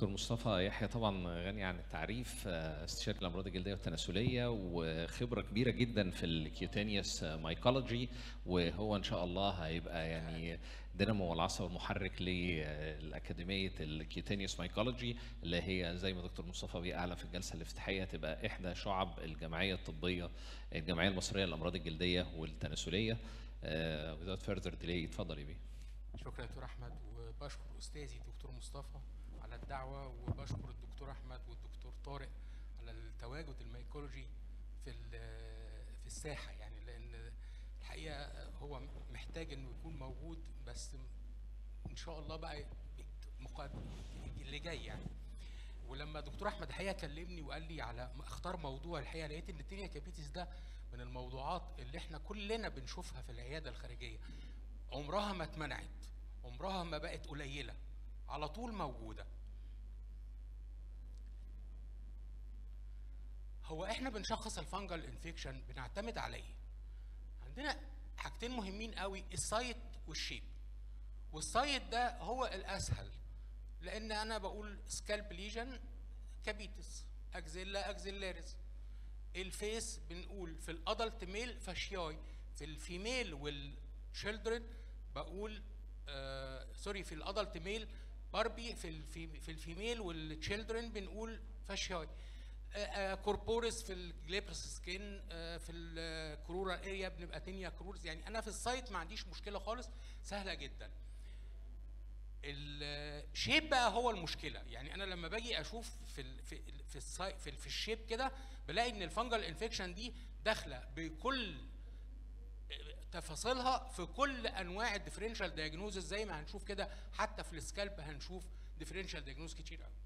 دكتور مصطفى يحيى طبعا غني عن التعريف، استشاري الامراض الجلديه والتناسليه وخبره كبيره جدا في الكيوتينيوس مايكولوجي، وهو ان شاء الله هيبقى يعني دينامو والعصا والمحرك لاكاديميه الكيوتينيوس مايكولوجي، اللي هي زي ما دكتور مصطفى بيه اعلن في الجلسه الافتتاحيه تبقى احدى شعب الجمعيه الطبيه، الجمعيه المصريه للامراض الجلديه والتناسليه. without further delay اتفضل يا بيه. شكرا يا دكتور احمد، وبشكر استاذي دكتور مصطفى على الدعوه، وبشكر الدكتور احمد والدكتور طارق على التواجد الميكولوجي في الساحه، يعني لان الحقيقه هو محتاج انه يكون موجود، بس ان شاء الله بقى اللي جاي يعني. ولما دكتور احمد الحقيقه كلمني وقال لي على اختار موضوع، الحقيقه لقيت ان التينيا كابيتس ده من الموضوعات اللي احنا كلنا بنشوفها في العياده الخارجيه، عمرها ما اتمنعت، عمرها ما بقت قليله، على طول موجوده. هو احنا بنشخص الفانجل انفكشن بنعتمد على ايه؟ عندنا حاجتين مهمين قوي، السايت والشيب. والسايت ده هو الاسهل، لان انا بقول سكالب ليجن كابيتس، اكزيلا اكزيلاريس. الفيس بنقول في الادلت ميل فاشياي، في الفيميل والشيلدرن بقول سوري في الادلت ميل باربي، في الفيميل والتشيلدرن بنقول فاشياي. كوربوريس في الجليبرس سكين، في الكرورا اريا بنبقى تينيا كرورز. يعني انا في السايت ما عنديش مشكله خالص، سهله جدا. الشيب بقى هو المشكله، يعني انا لما باجي اشوف في الشيب كده بلاقي ان الفانجل انفكشن دي داخله بكل تفاصيلها في كل انواع الديفرنشال دايجنوزز، زي ما هنشوف كده حتى في السكالب هنشوف ديفرنشال دايجنوز كتير قوي.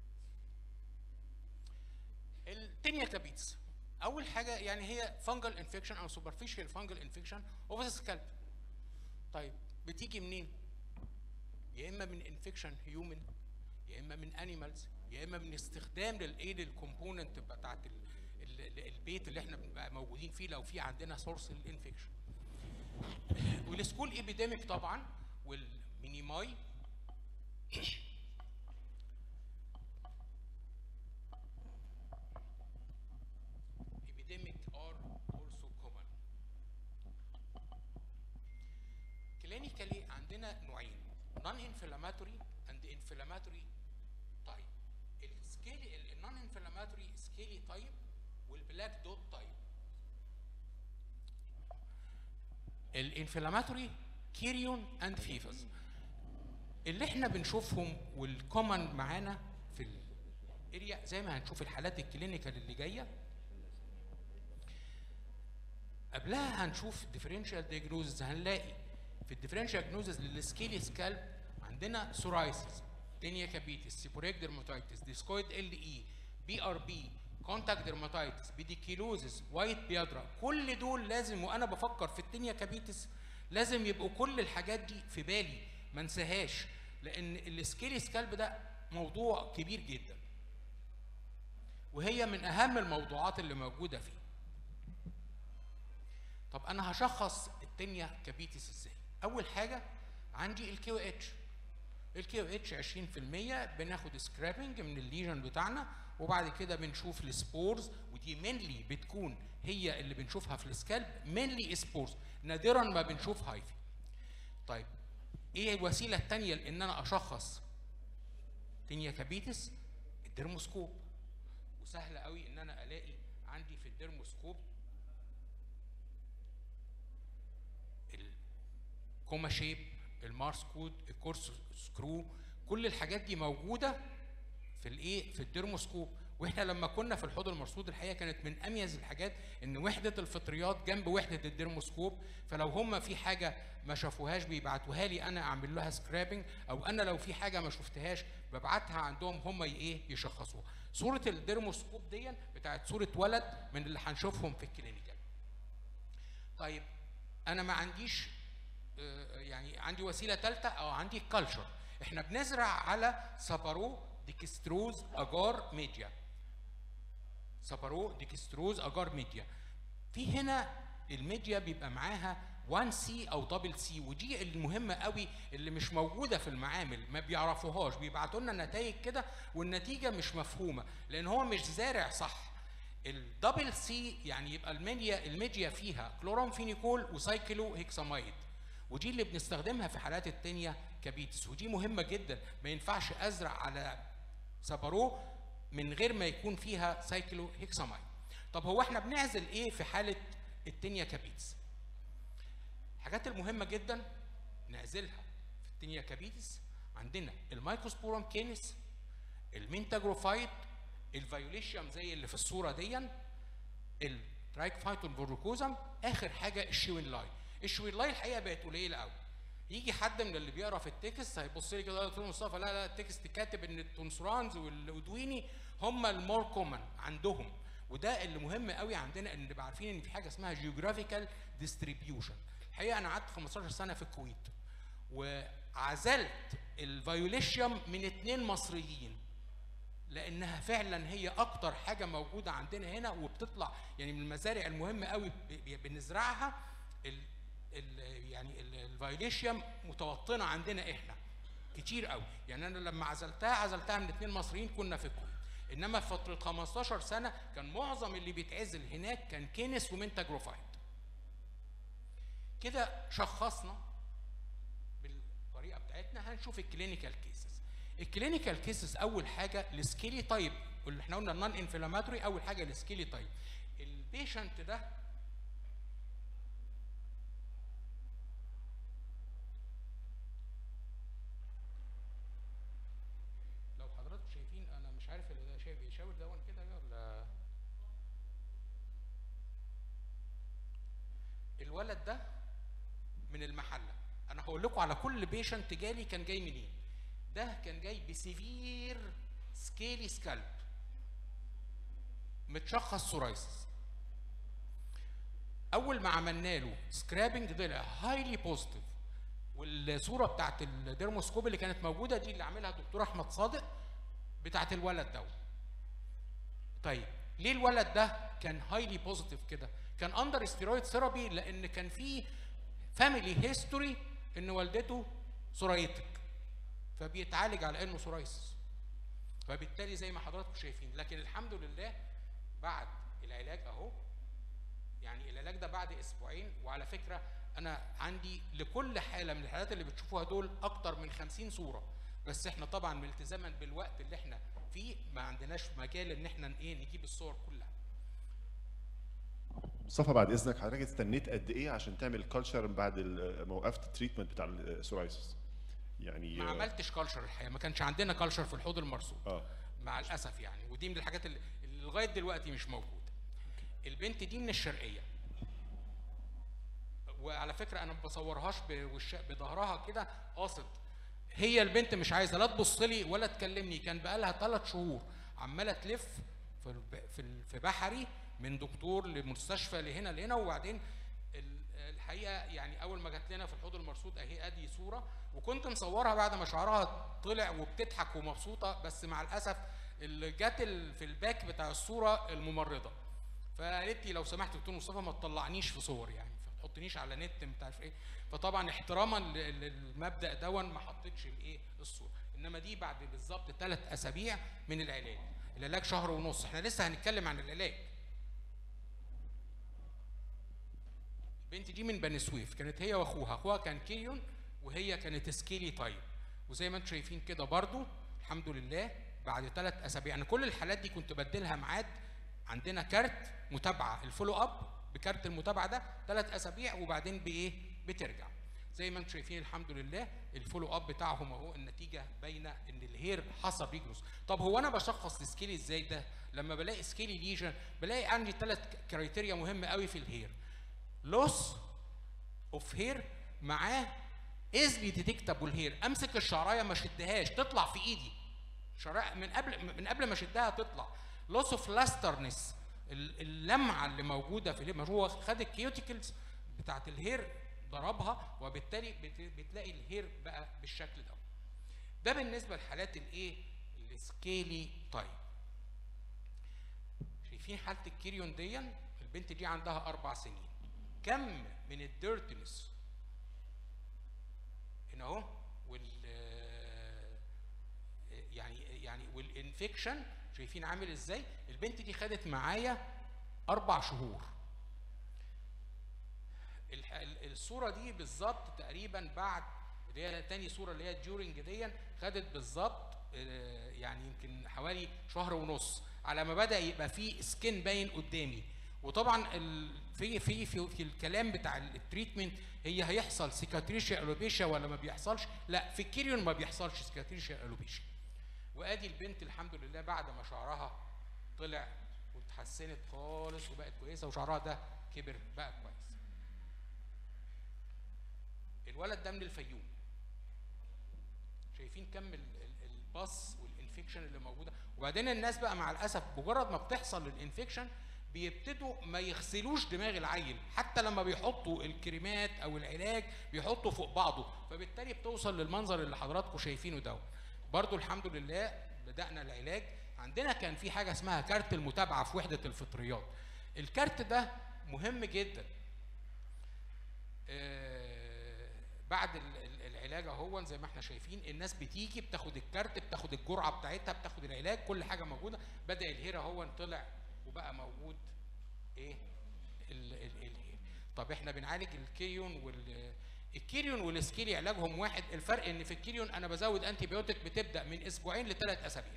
التينيا كابيتس اول حاجه يعني هي فانجل انفكشن او سوبرفيشال فانجل انفكشن اوف ذا سكالب. طيب بتيجي منين؟ يا اما من انفكشن هيومن، يا اما من انيمالز، يا اما من استخدام للايد الكومبوننت بتاعت البيت اللي احنا بنبقى موجودين فيه لو في عندنا سورس للانفكشن. والسكول ايبيديميك طبعا والمينيماي. epidemic are also common. كلينيكالي عندنا نوعين، non inflammatory and inflammatory type. السكيلي النون انفلاماتوري سكيلي تايب والبلاك دوت تايب. الانفلاماتوري كيريون اند فيفس اللي احنا بنشوفهم والكومن معانا في الاريا، زي ما هنشوف الحالات الكلينيكال اللي جايه. قبلها هنشوف ديفرنشال دياجنوزز، هنلاقي في الديفرنشال دياجنوزز للسكيلي سكالب عندنا سورايسيس، تينيا كابيتس، سيبوريك ديرماتايتس، ديسكويد ال اي، بي ار بي، كونتاكت ديرماتايتس، بيديكيلوزس، وايت بيادرا. كل دول لازم وانا بفكر في التينيا كابيتس لازم يبقوا كل الحاجات دي في بالي ما انساهاش، لان السكيلي سكالب ده موضوع كبير جدا، وهي من اهم الموضوعات اللي موجوده فيه. طب انا هشخص التينيا كابيتس ازاي؟ اول حاجه عندي الكيو اتش. الكيو اتش 20%، بناخد سكرابنج من الليجن بتاعنا، وبعد كده بنشوف السبورز، ودي مينلي بتكون هي اللي بنشوفها في السكالب، مينلي سبورز، نادرا ما بنشوف هايفي. طيب ايه الوسيله الثانيه لان انا اشخص تينيا كابيتس؟ الديرموسكوب. وسهل قوي ان انا الاقي عندي في الديرموسكوب الكوما شيب، المارس كود، الكورس سكرو، كل الحاجات دي موجوده في الايه؟ في الديرموسكوب. واحنا لما كنا في الحوض المرصود الحقيقه كانت من اميز الحاجات ان وحده الفطريات جنب وحده الديرموسكوب، فلو هم في حاجه ما شافوهاش بيبعتوها لي انا اعمل لها سكرابنج، او انا لو في حاجه ما شفتهاش ببعتها عندهم هم ايه؟ يشخصوها. صوره الديرموسكوب دي بتاعت صوره ولد من اللي هنشوفهم في الكلينيكال. طيب انا ما عنديش يعني عندي وسيله ثالثه، او عندي الكالتشر. احنا بنزرع على سابارو ديكستروز اجار ميديا، سابارو ديكستروز اجار ميديا. في هنا الميديا بيبقى معاها 1 سي او دبل سي، ودي المهمه قوي اللي مش موجوده في المعامل، ما بيعرفوهاش، بيبعتوا لنا نتائج كده والنتيجه مش مفهومه لان هو مش زارع صح. الدبل سي يعني يبقى الميديا فيها كلورامفينيكول وسايكلو هيكساميد، ودي اللي بنستخدمها في حالات التانية كابيتس، ودي مهمه جدا. ما ينفعش ازرع على سابارو من غير ما يكون فيها سايكلو هيكساميد. طب هو احنا بنعزل ايه في حاله التانية كابيتس؟ الحاجات المهمه جدا نعزلها في التانية كابيتس عندنا المايكروسبورم كينس، المينتاجروفايت، الفيوليشيوم زي اللي في الصوره دي، الترايكفايتون فيروكوزم، اخر حاجه الشوينلاي. الشوينلاي الحقيقه بقت قليله قوي. يجي حد من اللي بيقرا في التكست هيبص لي كده يا دكتور مصطفى لا لا التكست كاتب ان التونسورانز والادويني هم المور كومن عندهم، وده اللي مهم قوي عندنا ان نبقى عارفين ان في حاجه اسمها جيوغرافيكال ديستريبيوشن. الحقيقه انا قعدت 15 سنه في الكويت وعزلت الفيوليشيوم من 2 مصريين لانها فعلا هي اكتر حاجه موجوده عندنا هنا وبتطلع يعني من المزارع المهمه قوي بنزرعها. يعني الفيوليشيوم متوطنه عندنا احنا كتير قوي، يعني انا لما عزلتها من 2 مصريين كنا في الكويت، انما في فتره 15 سنه كان معظم اللي بيتعزل هناك كان كينس ومنتاجروفايت. كده شخصنا بالطريقه بتاعتنا. هنشوف الكلينيكال كيسز. الكلينيكال كيسز اول حاجه السكيلي تايب، واللي احنا قلنا النون انفلاماتوري، اول حاجه السكيلي تايب. البيشنت ده لو حضراتكم شايفين، انا مش عارف اللي ده شايف يشاور دون كده ولا الولد ده من المحله. انا هقول لكم على كل بيشنت جالي كان جاي منين. ده كان جاي بسيفير سكيلي سكالب متشخص سورايسس. اول ما عملنا له سكرابنج طلع هايلي بوزيتيف، والصوره بتاعت الديرموسكوب اللي كانت موجوده دي اللي عاملها الدكتور احمد صادق بتاعت الولد ده. طيب ليه الولد ده كان هايلي بوزيتيف كده؟ كان اندر ستيرويد ثيرابي لان كان في فاميلي هيستوري ان والدته سورايتك، فبيتعالج على انه سورايسس، فبالتالي زي ما حضراتكم شايفين. لكن الحمد لله بعد العلاج اهو، يعني العلاج ده بعد اسبوعين. وعلى فكره انا عندي لكل حاله من الحالات اللي بتشوفوها دول اكتر من 50 صوره، بس احنا طبعا التزاما بالوقت اللي احنا فيه ما عندناش مجال ان احنا نجيب الصور كلها. مصطفى بعد اذنك حضرتك استنيت قد ايه عشان تعمل كلتشر بعد ما وقفت التريتمنت بتاع السورايسس؟ يعني ما عملتش كلتشر الحقيقه، ما كانش عندنا كلتشر في الحوض المرصود مع الاسف يعني، ودي من الحاجات اللي لغايه دلوقتي مش موجوده. البنت دي من الشرقيه، وعلى فكره انا ما بصورهاش بظهرها كده قاصد، هي البنت مش عايزه لا تبص لي ولا تكلمني. كان بقى لها 3 شهور عماله تلف في بحري من دكتور لمستشفى لهنا لهنا. وبعدين الحقيقه يعني اول ما جت لنا في الحوض المرصود اهي ادي صوره، وكنت مصورها بعد ما شعرها طلع وبتضحك ومبسوطه، بس مع الاسف اللي جت في الباك بتاع الصوره الممرضه، فقالت لي لو سمحت دكتور مصطفى ما تطلعنيش في صور، يعني ما تحطنيش على نت مش عارف ايه. فطبعا احتراما للمبدا دون ما حطيتش الايه الصوره. انما دي بعد بالظبط 3 أسابيع من العلاج. العلاج 1.5 شهر، احنا لسه هنتكلم عن العلاج. البنت دي من بني سويف، كانت هي واخوها، اخوها كان كيريون وهي كانت سكيلي تايب. وزي ما انتم شايفين كده برضو الحمد لله بعد 3 أسابيع. انا كل الحالات دي كنت بديلها ميعاد، عندنا كارت متابعه، الفولو اب بكارت المتابعه ده 3 أسابيع وبعدين بايه بترجع. زي ما انتم شايفين الحمد لله الفولو اب بتاعهم اهو، النتيجه باينه ان الهير حصل ريجروس. طب هو انا بشخص السكيلي ازاي ده؟ لما بلاقي سكيلي ليجن بلاقي عندي 3 كرايتيريا مهمه قوي في الهير. لوس اوف هير معاه ايزلي ديتكتابل هير، امسك الشعرايه ما اشدهاش تطلع في ايدي، شعرايه من قبل ما اشدها تطلع. لوس اوف لاسترنس، اللمعه اللي موجوده في الهير، هو خد الكيوتيكلز بتاعت الهير ضربها، وبالتالي بتلاقي الهير بقى بالشكل ده. ده بالنسبه لحالات الايه السكيلي تايب. شايفين حاله الكيريون دي؟ البنت دي عندها 4 سنين، كم من الديرتنس هنا اهو، يعني والانفكشن شايفين عامل ازاي. البنت دي خدت معايا 4 شهور. الصوره دي بالظبط تقريبا بعد اللي هي تاني صوره اللي هي ديورنج دي، خدت بالظبط يعني يمكن حوالي شهر ونص على ما بدا يبقى في سكين باين قدامي. وطبعا في الكلام بتاع التريتمنت هي هيحصل سيكاتريشيا الوبيشيا ولا ما بيحصلش؟ لا، في الكيريون ما بيحصلش سيكاتريشيا الوبيشيا. وادي البنت الحمد لله بعد ما شعرها طلع واتحسنت خالص وبقت كويسه وشعرها ده كبر بقى كويس. الولد ده من الفيوم. شايفين كم الباص والانفكشن اللي موجوده. وبعدين الناس بقى مع الاسف مجرد ما بتحصل الانفكشن بيبتدوا ما يغسلوش دماغ العيل، حتى لما بيحطوا الكريمات او العلاج بيحطوا فوق بعضه، فبالتالي بتوصل للمنظر اللي حضراتكم شايفينه ده. برضو الحمد لله بدأنا العلاج. عندنا كان في حاجه اسمها كارت المتابعه في وحده الفطريات. الكارت ده مهم جدا. بعد العلاج اهو زي ما احنا شايفين الناس بتيجي بتاخد الكارت، بتاخد الجرعه بتاعتها، بتاخد العلاج، كل حاجه موجوده. بدا الهير اهو طلع وبقى موجود ايه الهير. طب احنا بنعالج الكيريون الكيريون والسكيلي علاجهم واحد. الفرق ان في الكيريون انا بزود انتي بيوتيك بتبدا من اسبوعين ل3 اسابيع.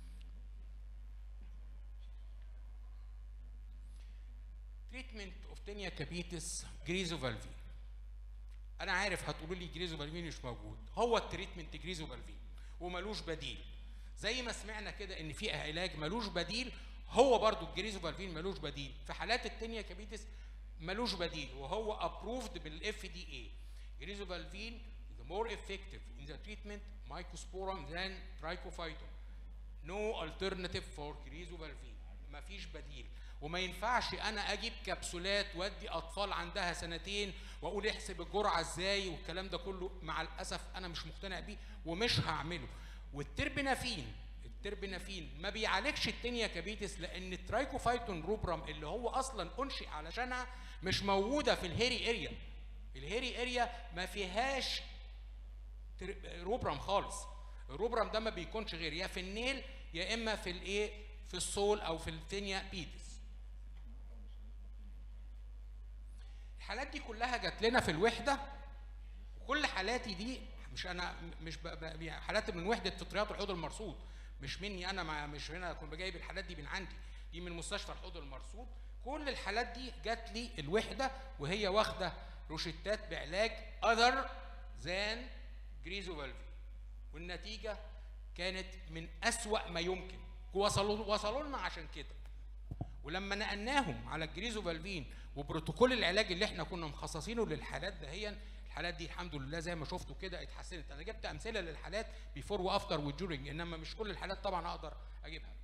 تريتمنت اوف تينيا كابيتس جريزوفالفين. انا عارف هتقولوا لي جريزوفالفين مش موجود. هو التريتمنت جريزوفالفين وملوش بديل. زي ما سمعنا كده ان في علاج ملوش بديل، هو برضو الجريزوفالفين ملوش بديل. في حالات التينيا كابيتس ملوش بديل وهو ابروفد بالاف دي اي. جريزوفالفين is more effective in the treatment mycosporum than trichophyton. No alternative for جريزوفالفين. مفيش بديل. وما ينفعش انا اجيب كبسولات وادي اطفال عندها 2 سنين واقول احسب الجرعه ازاي والكلام ده كله. مع الاسف انا مش مقتنع بيه ومش هعمله. والتربنافين ما بيعالجش التينيا كابيتس لان الترايكوفايتون روبرام اللي هو اصلا انشئ علشانها مش موجوده في الهيري اريا. الهيري اريا ما فيهاش روبرام خالص. الروبرام ده ما بيكونش غير يا في النيل يا اما في الايه في السول او في التينيا بيتس. الحالات دي كلها جات لنا في الوحده. وكل حالاتي دي مش حالات من وحده فطريات الحوض المرصود، مش مني انا، مش هنا كنت جايب الحالات دي من عندي، دي من مستشفى الحوض المرصود. كل الحالات دي جات لي الوحده وهي واخده روشتات بعلاج اذر ذان جريزوفالفين، والنتيجه كانت من اسوأ ما يمكن. وصلوا لنا عشان كده. ولما نقلناهم على الجريزوفالفين وبروتوكول العلاج اللي احنا كنا مخصصينه للحالات دهيا، الحالات دي الحمد لله زي ما شفتوا كده اتحسنت. انا جبت امثله للحالات بيفور وافتر وديورنج، انما مش كل الحالات طبعا اقدر اجيبها.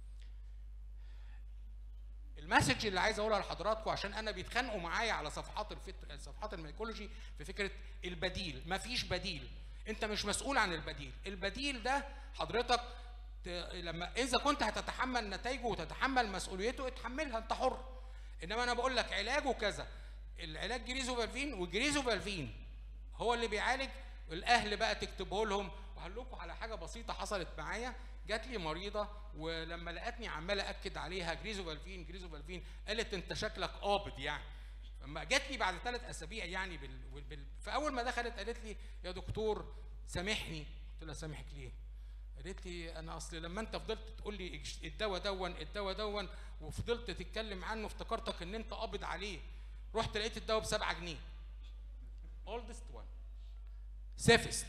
المسج اللي عايز اقولها لحضراتكم عشان انا بيتخانقوا معايا على صفحات الميكولوجي في فكره البديل. مفيش بديل. انت مش مسؤول عن البديل. البديل ده حضرتك لما اذا كنت هتتحمل نتائجه وتتحمل مسؤوليته اتحملها، انت حر. انما انا بقول لك علاجه كذا. العلاج جريزوفالفين، والجريزوفالفين هو اللي بيعالج. الاهل بقى تكتبه لهم. وهقول لكم على حاجه بسيطه حصلت معايا. جات لي مريضه ولما لقتني عمال اكد عليها جريزوفالفين قالت انت شكلك قابض يعني. لما جات لي بعد 3 اسابيع يعني فاول ما دخلت قالت لي يا دكتور سامحني. قلت لها سامحك ليه؟ قالت لي انا اصل لما انت فضلت تقول لي الدواء دون وفضلت تتكلم عنه افتكرتك ان انت قابض عليه. رحت لقيت الدواء ب7 جنيه. oldest one safest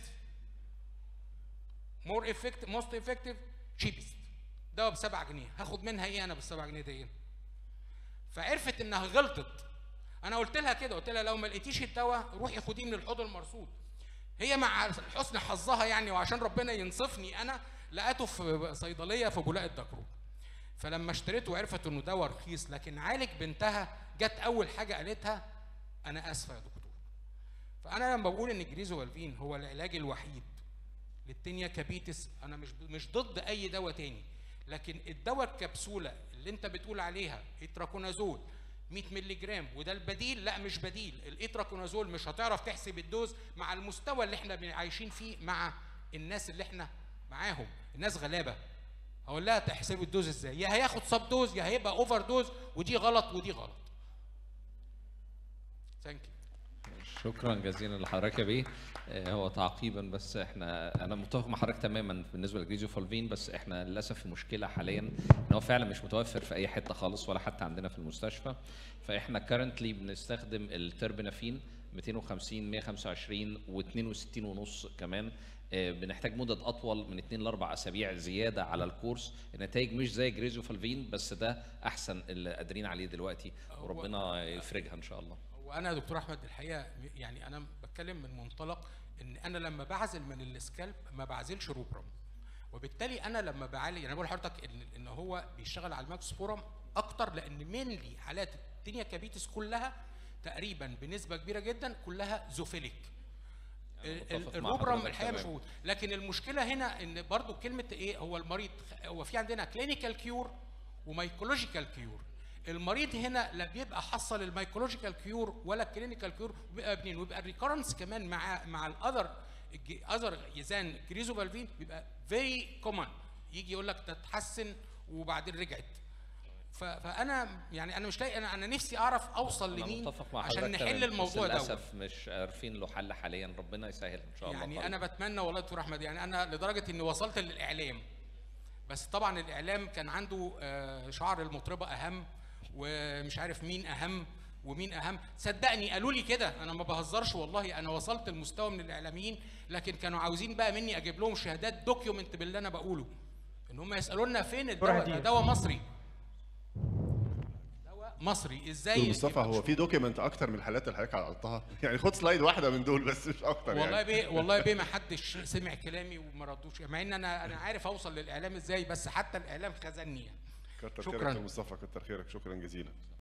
more effective most effective cheapest. دواء ب7 جنيه. هاخد منها ايه انا بال7 جنيه دي؟ فعرفت انها غلطت. انا قلت لها كده، قلت لها لو ما لقيتيش الدواء روحي خديه من الحوض المرصود. هي مع حسن حظها يعني وعشان ربنا ينصفني انا لقيته في صيدليه في بولاق الدكرور. فلما اشتريته وعرفت انه دواء رخيص لكن عالج بنتها، جت اول حاجه قالتها انا اسفه يا دكتور. فانا لما بقول ان الجريزوفالفين هو العلاج الوحيد للتينيا كابيتس، انا مش ضد اي دواء تاني، لكن الدواء الكبسوله اللي انت بتقول عليها اتراكونازول 100 مللي جرام، وده البديل. لا مش بديل، الاتراكونازول مش هتعرف تحسب الدوز مع المستوى اللي احنا عايشين فيه مع الناس اللي احنا معاهم، الناس غلابه. هقول لها تحسب الدوز ازاي؟ يا هياخد سب دوز يا هيبقى اوفر دوز، ودي غلط ودي غلط. ثانك يو. شكرا جزيلا لحضرتك يا بيه. هو تعقيبا بس انا متفق مع حضرتك تماما بالنسبه للجريزوفولفين، بس احنا للاسف المشكله حاليا ان هو فعلا مش متوفر في اي حته خالص ولا حتى عندنا في المستشفى. فاحنا كارنتلي بنستخدم التربنافين 250 125 و62 ونص كمان. بنحتاج مدة أطول من 2 ل 4 أسابيع زيادة على الكورس. النتائج مش زي جريزوفولفين، بس ده أحسن اللي قادرين عليه دلوقتي، وربنا يفرجها إن شاء الله. وانا يا دكتور احمد الحقيقه يعني انا بتكلم من منطلق ان انا لما بعزل من السكالب ما بعزلش روبرام، وبالتالي انا لما بعالج، انا بقول لحضرتك ان هو بيشتغل على الماكسبورم اكتر، لان مينلي حالات التينيا كابيتس كلها تقريبا بنسبه كبيره جدا كلها زوفيليك. الروبرام الحقيقه مش موجود. لكن المشكله هنا ان برضو كلمه ايه، هو المريض هو في عندنا كلينيكال كيور ومايكولوجيكال كيور. المريض هنا لا بيبقى حصل المايكولوجيكال كيور ولا الكلينيكال كيور، بيبقى بنين، ويبقى الريكورنس كمان مع الاذر يزان جريزوفولفين بيبقى فيري كومن، يجي يقول لك تتحسن وبعدين رجعت. فانا يعني انا مش لاقي، انا نفسي اعرف اوصل لمين عشان نحل الموضوع ده. للاسف مش عارفين له حل حاليا، ربنا يسهل ان شاء الله. يعني انا بتمنى والله يا دكتور احمد، يعني انا لدرجه اني وصلت للاعلام، بس طبعا الاعلام كان عنده شعر المطربه اهم ومش عارف مين اهم ومين اهم. صدقني قالوا لي كده، انا ما بهزرش والله، انا وصلت لمستوى من الاعلاميين، لكن كانوا عاوزين بقى مني اجيب لهم شهادات دوكيومنت باللي انا بقوله، ان هم يسالونا فين الدواء، دواء مصري، دواء مصري ازاي. مصطفى هو في دوكيمنت اكتر من الحالات اللي حضرتك عرضتها، يعني خد سلايد واحده من دول بس مش اكتر. والله يعني والله بيه ما حدش سمع كلامي وما ردوش، مع ان انا عارف اوصل للاعلام ازاي، بس حتى الاعلام خذلني يعني. كتر خيرك يا مصطفى، كتر خيرك، شكرا جزيلا.